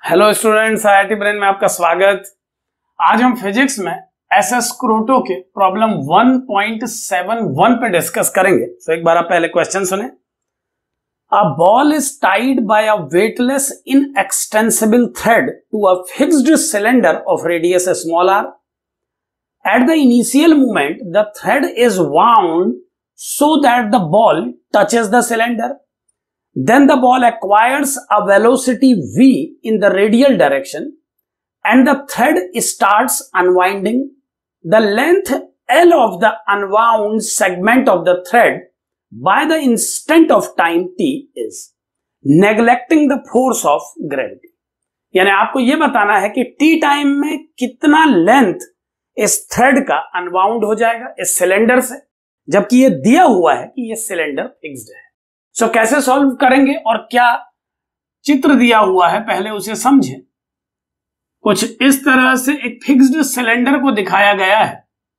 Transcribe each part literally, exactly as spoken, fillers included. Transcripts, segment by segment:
Hello students, I I T brain में आपका स्वागत। आज हम फिजिक्स में एस एस क्रोटो के problem one point seven one पे डिस्कस करेंगे। तो so, एक बार आप पहले क्वेश्चन सुने। A ball is tied by a weightless inextensible thread to a fixed cylinder of radius small R. At the initial movement the thread is wound so that the ball touches the cylinder. Then the ball acquires a velocity v in the radial direction and the thread starts unwinding. The length L of the unwound segment of the thread by the instant of time t is, neglecting the force of gravity. यानी आपको यह बताना है कि t time में कितना length इस thread का अनवाउंड हो जाएगा इस सिलेंडर से, जबकि ये दिया हुआ है कि ये सिलेंडर फिक्स्ड है। सो so, कैसे सॉल्व करेंगे और क्या चित्र दिया हुआ है पहले उसे समझें। कुछ इस तरह से एक फिक्स्ड सिलेंडर को दिखाया गया है।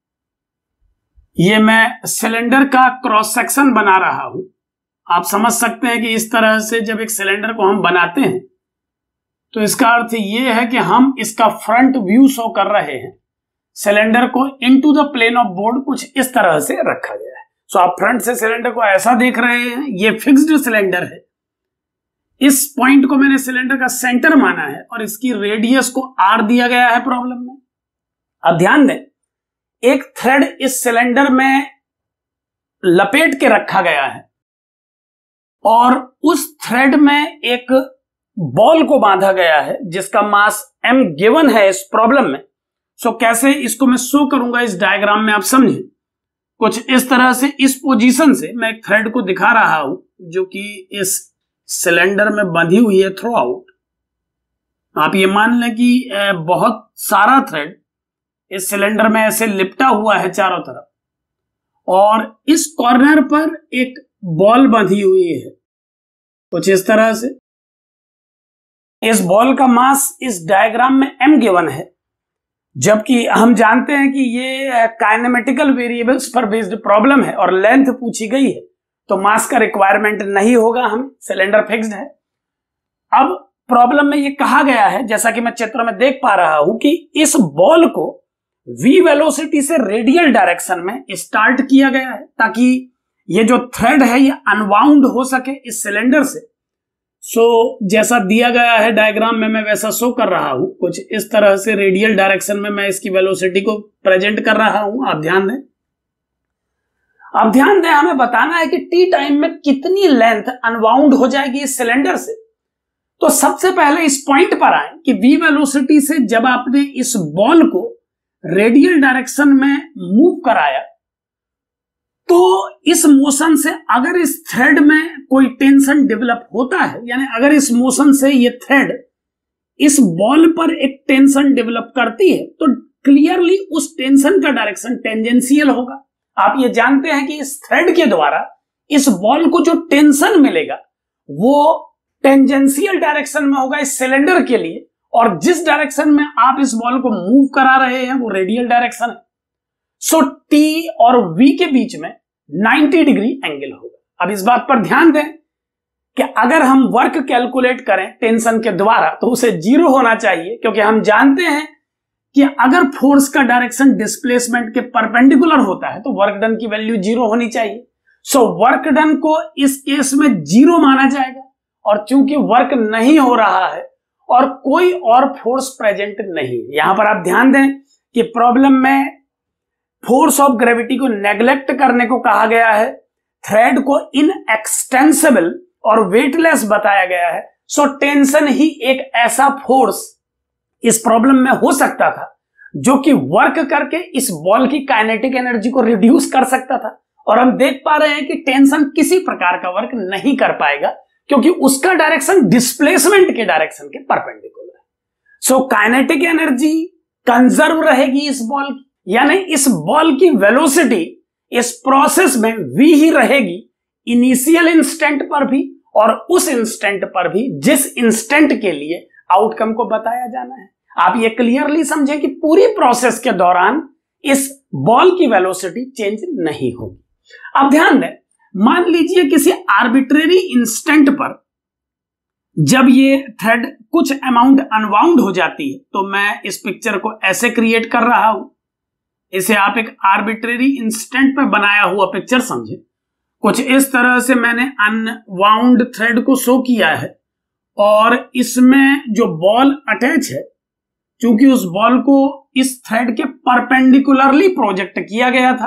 ये मैं सिलेंडर का क्रॉस सेक्शन बना रहा हूं। आप समझ सकते हैं कि इस तरह से जब एक सिलेंडर को हम बनाते हैं तो इसका अर्थ ये है कि हम इसका फ्रंट व्यू शो कर रहे हैं। सिलेंडर को into the plane of board कुछ इस तरह से रखा गया है। सो आप फ्रंट से सिलेंडर को ऐसा देख रहे हैं, ये फिक्स्ड सिलेंडर है। इस पॉइंट को मैंने सिलेंडर का सेंटर माना है और इसकी रेडियस को आर दिया गया है प्रॉब्लम में। अब ध्यान दें, एक थ्रेड इस सिलेंडर में लपेट के रखा गया है और उस थ्रेड में एक बॉल को बांधा गया है जिसका मास m गिवन है इस प्रॉब्लम में। सो so, कैसे इसको मैं शो करूंगा इस डायग्राम में, आप समझें। कुछ इस तरह से इस पोजीशन से मैं एक थ्रेड को दिखा रहा हूं जो कि इस सिलेंडर में बंधी हुई है थ्रू आउट। आप ये मान लें कि बहुत सारा थ्रेड इस सिलेंडर में ऐसे लिपटा हुआ है चारों तरफ और इस कॉर्नर पर एक बॉल बंधी हुई है कुछ इस तरह से। इस बॉल का मास इस डायग्राम में m गिवन है, जबकि हम जानते हैं कि ये काइनेमेटिकल वेरिएबल्स पर बेस्ड प्रॉब्लम है और लेंथ पूछी गई है तो मास का रिक्वायरमेंट नहीं होगा, हम सिलेंडर फिक्स्ड है। अब प्रॉब्लम में ये कहा गया है, जैसा कि मैं चित्र में देख पा रहा हूं, कि इस बॉल को v वेलोसिटी से रेडियल डायरेक्शन में स्टार्ट किया गया है ताकि ये जो थ्रेड है ये अनवाउंड हो सके इस सिलेंडर से। सो so, जैसा दिया गया है डायग्राम में मैं वैसा शो कर रहा हूं। कुछ इस तरह से रेडियल डायरेक्शन में मैं इसकी वेलोसिटी को प्रेजेंट कर रहा हूं। आप ध्यान दें, आप ध्यान दें, हमें बताना है कि टी टाइम में कितनी लेंथ अनवाउंड हो जाएगी इस सिलेंडर से। तो सबसे पहले इस पॉइंट पर आए कि वी वेलोसिटी से जब आपने इस बॉल को रेडियल डायरेक्शन में मूव कराया तो इस मोशन से अगर इस थ्रेड में कोई टेंशन डेवलप होता है, यानी अगर इस मोशन से ये थ्रेड इस बॉल पर एक टेंशन डेवलप करती है तो क्लियरली उस टेंशन का डायरेक्शन टेंजेंशियल होगा। आप ये जानते हैं कि इस थ्रेड के द्वारा इस बॉल को जो टेंशन मिलेगा वो टेंजेंशियल डायरेक्शन में होगा इस सिलेंडर के लिए, और जिस डायरेक्शन में आप इस बॉल को मूव करा रहे हैं वो रेडियल डायरेक्शन है। सो T और V के बीच में नाइंटी डिग्री एंगल होगा। अब इस बात पर ध्यान दें कि अगर हम वर्क कैलकुलेट करें टेंशन के द्वारा तो उसे जीरो होना चाहिए, क्योंकि हम जानते हैं कि अगर फोर्स का डायरेक्शन डिस्प्लेसमेंट के परपेंडिकुलर होता है तो वर्क डन की वैल्यू जीरो होनी चाहिए। सो वर्क डन को इस केस में जीरो माना जाएगा, और चूंकि वर्क नहीं हो रहा है और कोई और फोर्स प्रेजेंट नहीं है। यहां पर आप ध्यान दें कि प्रॉब्लम में फोर्स ऑफ ग्रेविटी को नेग्लेक्ट करने को कहा गया है, थ्रेड को इनएक्सटेंसिबल और वेटलेस बताया गया है। सो टेंशन ही एक ऐसा फोर्स इस प्रॉब्लम में हो सकता था जो कि वर्क करके इस बॉल की काइनेटिक एनर्जी को रिड्यूस कर सकता था, और हम देख पा रहे हैं कि टेंशन किसी प्रकार का वर्क नहीं कर पाएगा क्योंकि उसका डायरेक्शन डिस्प्लेसमेंट के डायरेक्शन के परपेंडिकुलर है। सो काइनेटिक एनर्जी कंजर्व रहेगी इस बॉल की, यानी इस बॉल की वेलोसिटी इस प्रोसेस में v ही रहेगी, इनिशियल इंस्टेंट पर भी और उस इंस्टेंट पर भी जिस इंस्टेंट के लिए आउटकम को बताया जाना है। आप ये क्लियरली समझें कि पूरी प्रोसेस के दौरान इस बॉल की वेलोसिटी चेंज नहीं होगी। अब ध्यान दें, मान लीजिए किसी आर्बिट्रेरी इंस्टेंट पर जब ये थ्रेड कुछ अमाउंट अनबाउंड हो जाती है तो मैं इस पिक्चर को ऐसे क्रिएट कर रहा हूं। इसे आप एक आर्बिट्रेरी इंस्टेंट पे बनाया हुआ पिक्चर समझे। कुछ इस तरह से मैंने अनबाउंड थ्रेड को शो किया है और इसमें जो बॉल अटैच है, क्योंकि उस बॉल को इस थ्रेड के परपेंडिकुलरली प्रोजेक्ट किया गया था,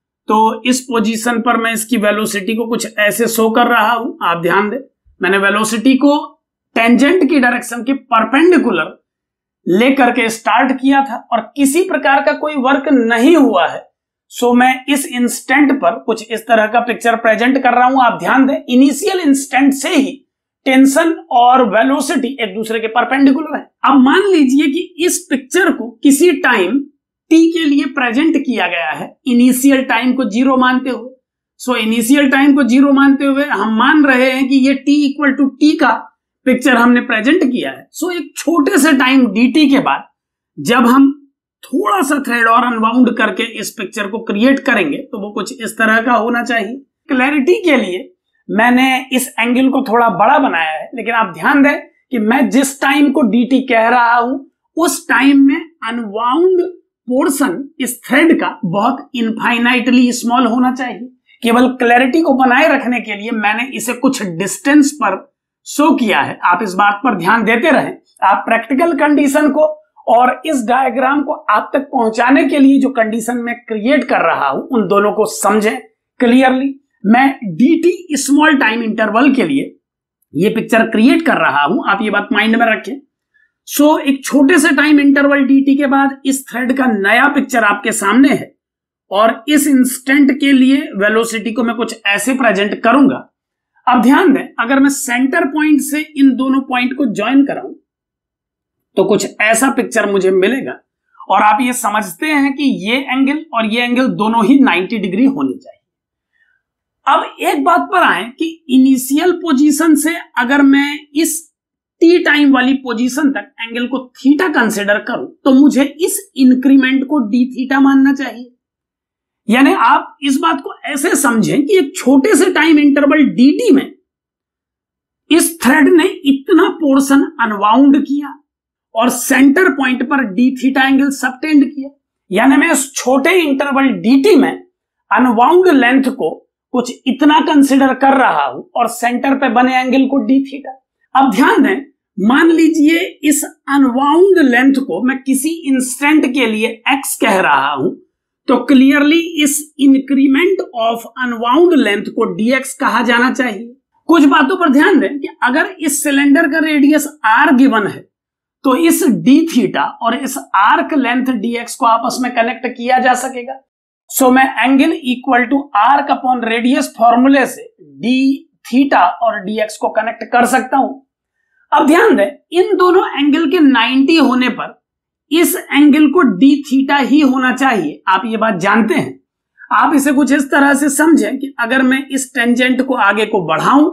तो इस पोजीशन पर मैं इसकी वेलोसिटी को कुछ ऐसे शो कर रहा हूं। आप ध्यान दें, मैंने वेलोसिटी को टेंजेंट की डायरेक्शन के परपेंडिकुलर लेकर के स्टार्ट किया था और किसी प्रकार का कोई वर्क नहीं हुआ है। सो मैं इस इंस्टेंट पर कुछ इस तरह का पिक्चर प्रेजेंट कर रहा हूं। आप ध्यान दें, इनिशियल इंस्टेंट से ही टेंशन और वेलोसिटी एक दूसरे के परपेंडिकुलर है। अब मान लीजिए कि इस पिक्चर को किसी टाइम टी के लिए प्रेजेंट किया गया है, इनिशियल टाइम को जीरो मानते हुए। सो इनिशियल टाइम को जीरो मानते हुए हम मान रहे हैं कि ये t इक्वल टू टी का पिक्चर हमने प्रेजेंट किया है। सो एक छोटे से टाइम dt के बाद जब हम थोड़ा सा थ्रेड और अनबाउंड करके इस पिक्चर को क्रिएट करेंगे तो वो कुछ इस तरह का होना चाहिए। क्लैरिटी के लिए मैंने इस एंगल को थोड़ा बड़ा बनाया है, लेकिन आप ध्यान दें कि मैं जिस टाइम को dt कह रहा हूं उस टाइम में अनबाउंड पोर्शन इस थ्रेड का बहुत इनफाइनाइटली स्मॉल होना चाहिए। केवल क्लैरिटी को बनाए रखने के लिए मैंने इसे कुछ डिस्टेंस पर शो किया है। आप इस बात पर ध्यान देते रहें। आप प्रैक्टिकल कंडीशन को और इस डायग्राम को आप तक पहुंचाने के लिए जो कंडीशन मैं क्रिएट कर रहा हूं उन दोनों को समझें क्लियरली। मैं dt स्मॉल टाइम इंटरवल के लिए ये पिक्चर क्रिएट कर रहा हूं, आप ये बात माइंड में रखें। सो so, एक छोटे से टाइम इंटरवल dt के बाद इस थ्रेड का नया पिक्चर आपके सामने है और इस इंस्टेंट के लिए वेलोसिटी को मैं कुछ ऐसे प्रेजेंट करूंगा। अब ध्यान दें, अगर मैं सेंटर पॉइंट से इन दोनों पॉइंट को ज्वाइन कराऊं तो कुछ ऐसा पिक्चर मुझे मिलेगा और आप ये समझते हैं कि ये एंगल और ये एंगल दोनों ही नब्बे डिग्री होने चाहिए। अब एक बात पर आए कि इनिशियल पोजीशन से अगर मैं इस टी टाइम वाली पोजीशन तक एंगल को थीटा कंसिडर करूं तो मुझे इस इंक्रीमेंट को डी थीटा मानना चाहिए। यानी आप इस बात को ऐसे समझें कि एक छोटे से टाइम इंटरवल dt में इस थ्रेड ने इतना पोर्शन अनबाउंड किया और सेंटर पॉइंट पर डी थीटा एंगल सबटेंड किया। यानी मैं इस छोटे इंटरवल dt में अनबाउंड लेंथ को कुछ इतना कंसिडर कर रहा हूं और सेंटर पे बने एंगल को डी थीटा। अब ध्यान दें, मान लीजिए इस अनबाउंड लेंथ को मैं किसी इंस्टेंट के लिए x कह रहा हूं तो क्लियरली इस इंक्रीमेंट ऑफ अनबाउंड लेंथ को dx कहा जाना चाहिए। कुछ बातों पर ध्यान दें कि अगर इस सिलेंडर का रेडियस r गिवन है तो इस d थीटा और इस आर्क लेंथ dx को आपस में कनेक्ट किया जा सकेगा। सो so, मैं angle equal to arc upon radius फॉर्मूले से d थीटा और dx को कनेक्ट कर सकता हूं। अब ध्यान दें, इन दोनों एंगल के नब्बे होने पर इस एंगल को डी थीटा ही होना चाहिए। आप ये बात जानते हैं। आप इसे कुछ इस तरह से समझें कि अगर मैं इस टेंजेंट को आगे को बढ़ाऊं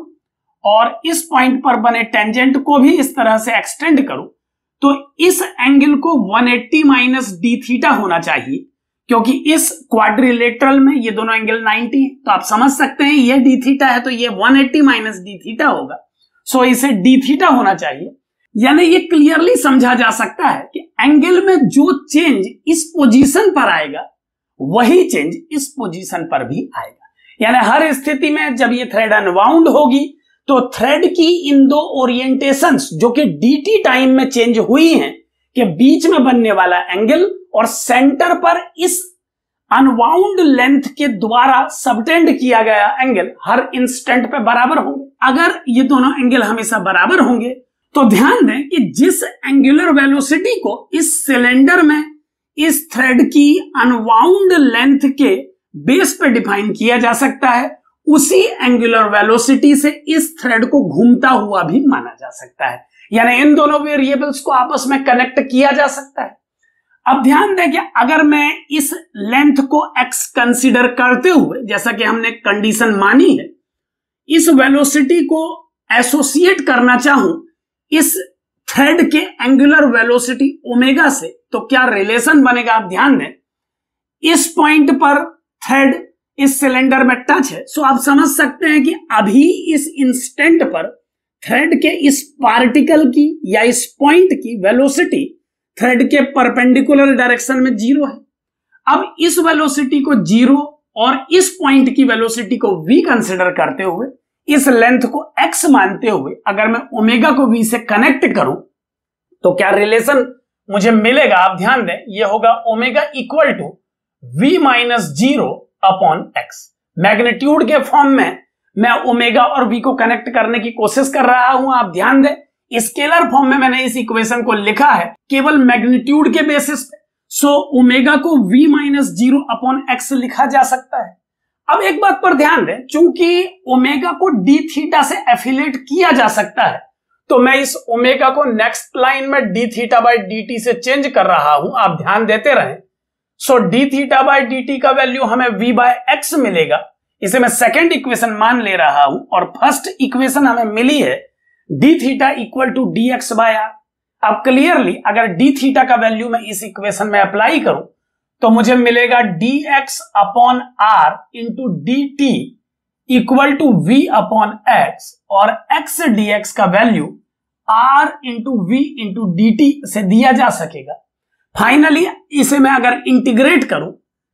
और इस पॉइंट पर बने टेंजेंट को भी इस तरह से एक्सटेंड करूं तो इस एंगल को एक सौ अस्सी माइनस डी थीटा होना चाहिए, क्योंकि इस क्वाड्रिलेटरल में ये दोनों एंगल नब्बे है। तो आप समझ सकते हैं ये डी थीटा है तो ये एक सौ अस्सी माइनस डी थीटा होगा। सो इसे डी थीटा होना चाहिए। यानी ये क्लियरली समझा जा सकता है कि एंगल में जो चेंज इस पोजीशन पर आएगा वही चेंज इस पोजीशन पर भी आएगा। यानी हर स्थिति में जब ये थ्रेड अनबाउंड होगी तो थ्रेड की इन दो ओरिएंटेशंस जो कि dt टाइम में चेंज हुई हैं के बीच में बनने वाला एंगल और सेंटर पर इस अनबाउंड लेंथ के द्वारा सबटेंड किया गया एंगल हर इंस्टेंट पे बराबर होंगे। अगर ये दोनों एंगल हमेशा बराबर होंगे तो ध्यान दें कि जिस एंगुलर वेलोसिटी को इस सिलेंडर में इस थ्रेड की अनबाउंड लेंथ के बेस पे डिफाइन किया जा सकता है उसी एंगुलर वेलोसिटी से इस थ्रेड को घूमता हुआ भी माना जा सकता है। यानी इन दोनों वेरिएबल्स को आपस में कनेक्ट किया जा सकता है। अब ध्यान दें कि अगर मैं इस लेंथ को x कंसीडर करते हुए, जैसा कि हमने कंडीशन मानी है, इस वेलोसिटी को एसोसिएट करना चाहूं इस थ्रेड के एंगुलर वेलोसिटी ओमेगा से, तो क्या रिलेशन बनेगा आप ध्यान दें। इस पॉइंट पर थ्रेड इस सिलेंडर में टच है, सो आप समझ सकते हैं कि अभी इस इंस्टेंट पर थ्रेड के इस पार्टिकल की या इस पॉइंट की वेलोसिटी थ्रेड के परपेंडिकुलर डायरेक्शन में जीरो है। अब इस वेलोसिटी को जीरो और इस पॉइंट की वेलोसिटी को v कंसिडर करते हुए, इस लेंथ को x मानते हुए अगर मैं ओमेगा को v से कनेक्ट करूं तो क्या रिलेशन मुझे मिलेगा? आप ध्यान दें, यह होगा omega equal to v minus zero upon X. Magnitude के फॉर्म में मैं ओमेगा और v को कनेक्ट करने की कोशिश कर रहा हूं। आप ध्यान दें, स्केलर फॉर्म में मैंने इस इक्वेशन को लिखा है केवल मैग्नीट्यूड के बेसिस पे। सो ओमेगा को v minus zero upon X लिखा जा सकता है। अब एक बात पर ध्यान दें, चूंकि ओमेगा को डी थीटा से एफिलेट किया जा सकता है तो मैं इस ओमेगा को नेक्स्ट लाइन में D theta by D T से चेंज कर रहा हूं। आप ध्यान देते रहें। So D theta by D T का वैल्यू हमें v बाय एक्स मिलेगा। इसे मैं सेकेंड इक्वेशन मान ले रहा हूं और फर्स्ट इक्वेशन हमें मिली है D theta equal to D X by R. अब क्लियरली अगर डी थीटा का वैल्यू मैं इस इक्वेशन में अप्लाई करूं तो मुझे मिलेगा D X upon R into D T equal to V upon X, और एक्स डी एक्स का value R into V into D T से दिया जा सकेगा। फाइनली इसे मैं अगर इंटीग्रेट करूं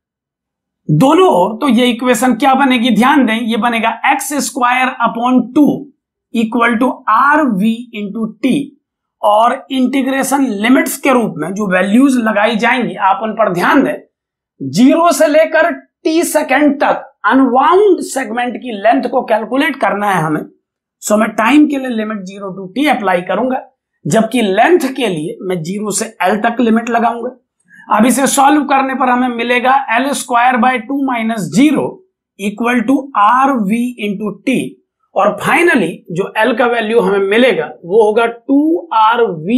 दोनों ओर तो ये इक्वेशन क्या बनेगी? ध्यान दें, ये बनेगा X square upon two equal to R V into T, और इंटीग्रेशन लिमिट्स के रूप में जो वैल्यूज लगाई जाएंगी आप उन पर ध्यान दें। जीरो से लेकर टी सेकेंड तक अनबाउंड सेगमेंट की लेंथ को कैलकुलेट करना है हमें। सो मैं टाइम के लिए limit zero to T apply करूंगा, जबकि लेंथ के लिए मैं जीरो से एल तक लिमिट लगाऊंगा। अब इसे सॉल्व करने पर हमें मिलेगा L square by two minus zero equal to R V into T, और फाइनली जो एल का वैल्यू हमें मिलेगा वो होगा two R V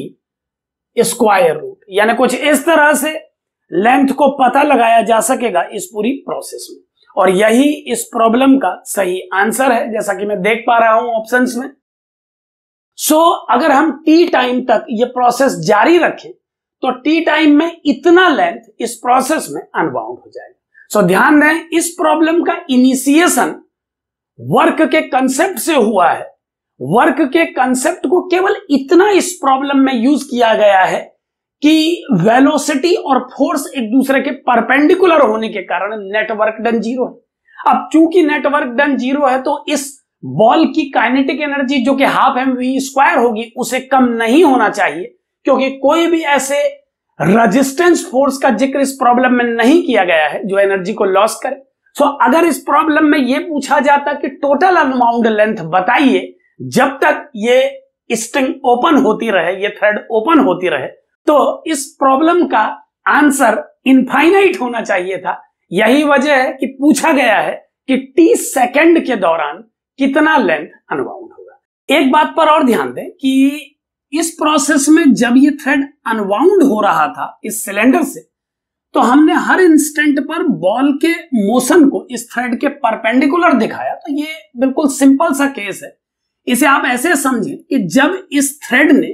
T square root. यानी कुछ इस तरह से लेंथ को पता लगाया जा सकेगा इस पूरी प्रोसेस में, और यही इस प्रॉब्लम का सही आंसर है जैसा कि मैं देख पा रहा हूं ऑप्शंस में। सो so, अगर हम टी टाइम तक ये प्रोसेस जारी रखें तो टी टाइम में इतना लेंथ इस प्रोसेस में अनबाउंड हो जाएगा। सो so, ध्यान दें, इस प्रॉब्लम का इनिशिएशन वर्क के कंसेप्ट से हुआ है। वर्क के कंसेप्ट को केवल इतना इस प्रॉब्लम में यूज किया गया है कि वेलोसिटी और फोर्स एक दूसरे के परपेंडिकुलर होने के कारण नेटवर्क डन जीरो है। अब चूंकि नेटवर्क डन जीरो है तो इस बॉल की काइनेटिक एनर्जी जो कि हाफ एम वी स्क्वायर होगी उसे कम नहीं होना चाहिए, क्योंकि कोई भी ऐसे रेजिस्टेंस फोर्स का जिक्र इस प्रॉब्लम में नहीं किया गया है जो एनर्जी को लॉस करे। सो so, अगर इस प्रॉब्लम में यह पूछा जाता कि टोटल अनबाउंड लेंथ बताइए जब तक ये स्ट्रिंग ओपन होती रहे, ये थ्रेड ओपन होती रहे, तो इस प्रॉब्लम का आंसर इनफाइनाइट होना चाहिए था। यही वजह है कि पूछा गया है कि टी सेकंड के दौरान कितना लेंथ अनबाउंड होगा। एक बात पर और ध्यान दें कि इस प्रोसेस में जब ये थ्रेड अनबाउंड हो रहा था इस सिलेंडर से, तो हमने हर इंस्टेंट पर बॉल के मोशन को इस थ्रेड के परपेंडिकुलर दिखाया। तो ये बिल्कुल सिंपल सा केस है। इसे आप ऐसे समझें कि जब इस थ्रेड ने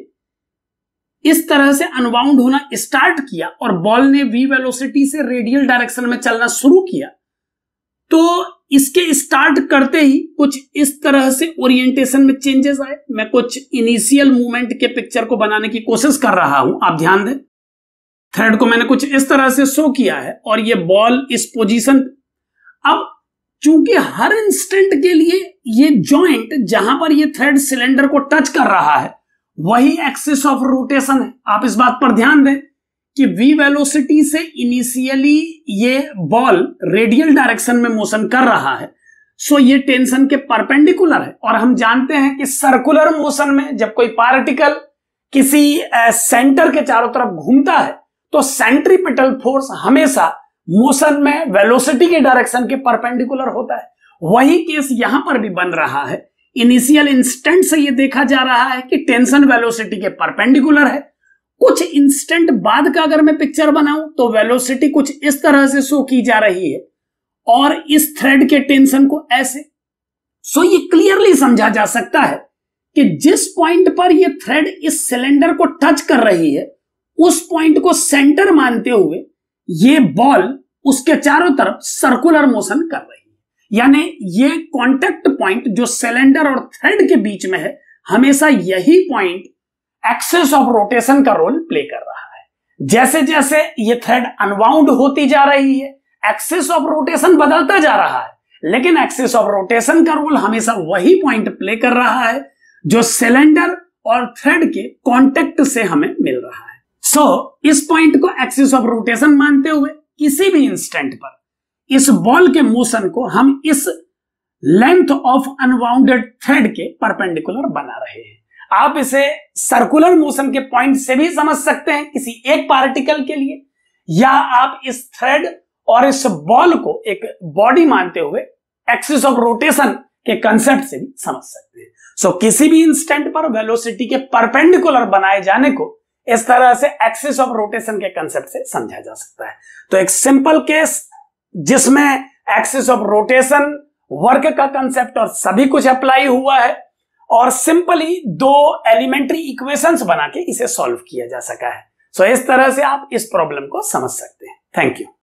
इस तरह से अनबाउंड होना स्टार्ट किया और बॉल ने v वेलोसिटी से रेडियल डायरेक्शन में चलना शुरू किया, तो इसके स्टार्ट करते ही कुछ इस तरह से ओरिएंटेशन में चेंजेस आए। मैं कुछ इनिशियल मूवमेंट के पिक्चर को बनाने की कोशिश कर रहा हूं। आप ध्यान दें, थ्रेड को मैंने कुछ इस तरह से शो किया है और ये बॉल इस पोजीशन। अब चूंकि हर इंस्टेंट के लिए ये जॉइंट जहां पर ये थ्रेड सिलेंडर को टच कर रहा है वही एक्सिस ऑफ रोटेशन है। आप इस बात पर ध्यान दें कि v वेलोसिटी से इनिशियली ये बॉल रेडियल डायरेक्शन में मोशन कर रहा है, सो ये टेंशन के परपेंडिकुलर है। और हम जानते हैं कि सर्कुलर मोशन में जब कोई पार्टिकल किसी सेंटर के चारों तरफ घूमता है तो सेंट्रीपिटल फोर्स हमेशा मोशन में वेलोसिटी के डायरेक्शन के परपेंडिकुलर होता है। वही केस यहां पर भी बन रहा है। इनिशियल इंस्टेंट से ये देखा जा रहा है कि टेंशन वेलोसिटी के परपेंडिकुलर है। कुछ इंस्टेंट बाद का अगर मैं पिक्चर बनाऊं तो वेलोसिटी कुछ इस तरह से शो की जा रही है और इस थ्रेड के टेंशन को ऐसे। सो ये क्लियरली समझा जा सकता है कि जिस पॉइंट पर ये थ्रेड इस सिलेंडर को टच कर रही है उस पॉइंट को सेंटर मानते हुए ये बॉल उसके चारों तरफ सर्कुलर मोशन कर रही है। यानी ये कांटेक्ट पॉइंट जो सिलेंडर और थ्रेड के बीच में है हमेशा यही पॉइंट एक्सिस ऑफ रोटेशन का रोल प्ले कर रहा है। जैसे जैसे ये थ्रेड अनबाउंड होती जा रही है, एक्सिस ऑफ रोटेशन बदलता जा रहा है, लेकिन एक्सिस ऑफ रोटेशन का रोल हमेशा वही पॉइंट प्ले कर रहा है जो सिलेंडर और थ्रेड के कांटेक्ट से हमें मिल रहा है। सो so, इस पॉइंट को एक्सिस ऑफ रोटेशन मानते हुए किसी भी इंस्टेंट पर इस बॉल के मोशन को हम इस लेंथ ऑफ अनबाउंडेड थ्रेड के परपेंडिकुलर बना रहे हैं। आप इसे सर्कुलर मोशन के पॉइंट से भी समझ सकते हैं किसी एक पार्टिकल के लिए, या आप इस थ्रेड और इस बॉल को एक बॉडी मानते हुए एक्सिस ऑफ रोटेशन के कंसेप्ट से भी समझ सकते हैं। सो so, किसी भी इंस्टेंट पर वेलोसिटी के परपेंडिकुलर बनाए जाने को इस तरह से एक्सिस ऑफ रोटेशन के कंसेप्ट से समझा जा सकता है। तो एक सिंपल केस जिसमें एक्सिस ऑफ रोटेशन, वर्क का कंसेप्ट और सभी कुछ अप्लाई हुआ है, और सिंपली दो एलिमेंट्री इक्वेशंस बना के इसे सॉल्व किया जा सका है। सो so, इस तरह से आप इस प्रॉब्लम को समझ सकते हैं। Thank you.